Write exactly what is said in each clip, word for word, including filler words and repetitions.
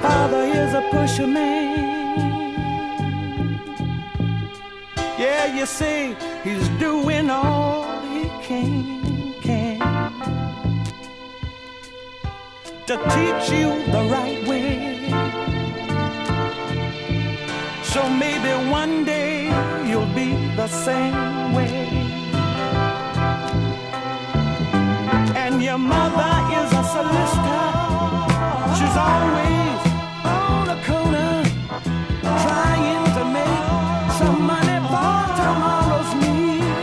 father is a pusher man. Yeah, you see, he's doing all he can, can to teach you the right way. So maybe one day you'll be the same way. And your mother is a solicitor. She's always on the corner trying to make some money for tomorrow's meal.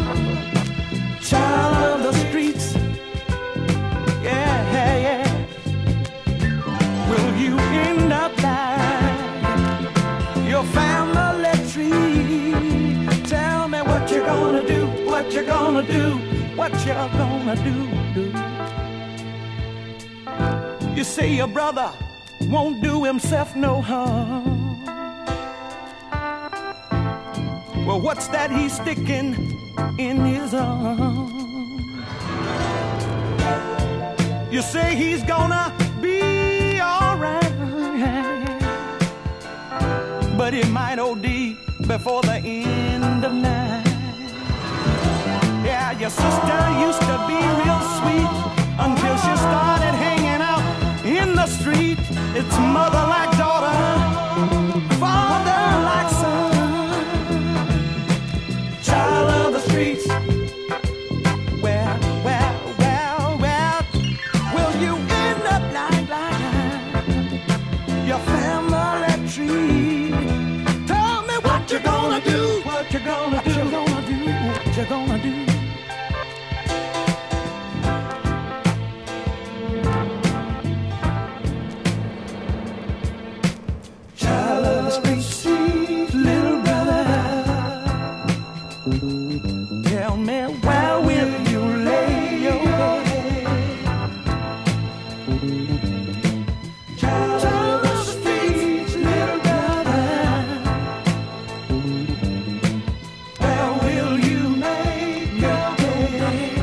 Child of the streets, yeah, yeah, yeah. Will you end up like your family tree? Tell me what you're gonna do, what you're gonna do, what you're gonna do, do. You say your brother won't do himself no harm. Well, what's that he's sticking in his arm? You say he's gonna be alright, but he might O D before the end of night. Yeah, your sister used to be real sweet until she started hanging out in the street. It's mother like daughter, father like son, child of the streets. Well, well, well, well, will you end up like, like your family tree? Tell me what you're gonna do, what you're gonna do, what you're gonna do, what you're gonna do. Tell me, where will you lay your head? Child of the streets, little brother, where will you make your bed?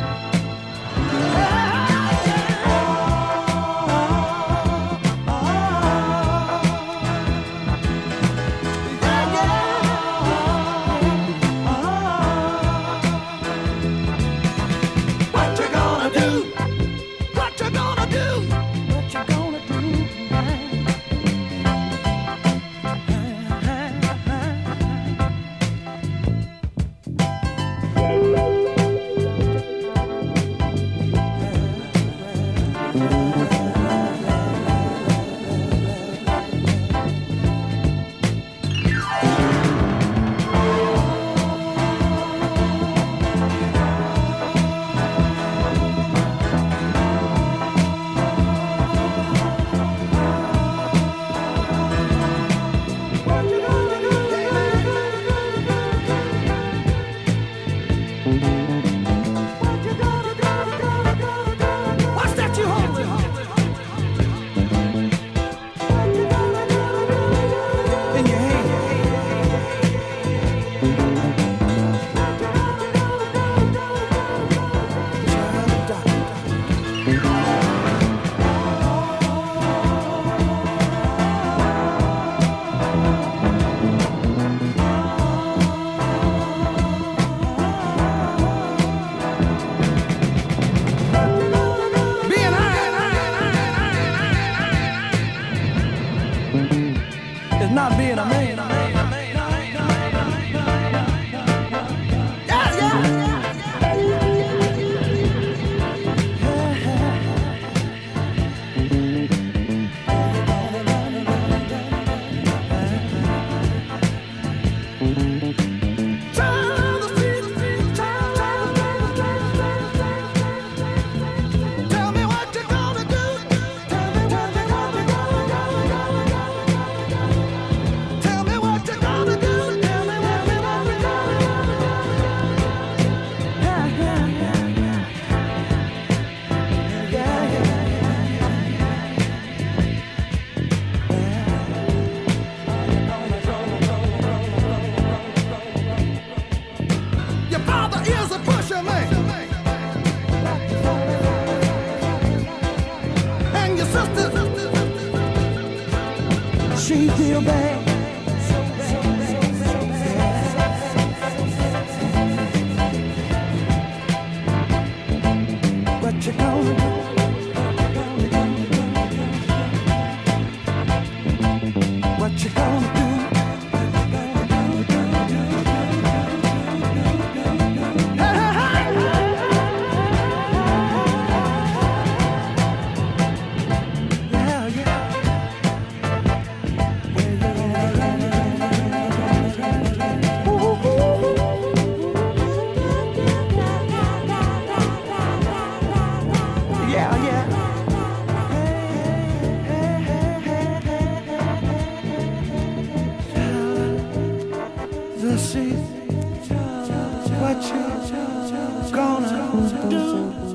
Not being a man. Yeah, yeah, tell me what you're gonna do. Tell me what you're gonna do. she feel bad? What you gonna do? What you gonna do? Let's see what you gonna do.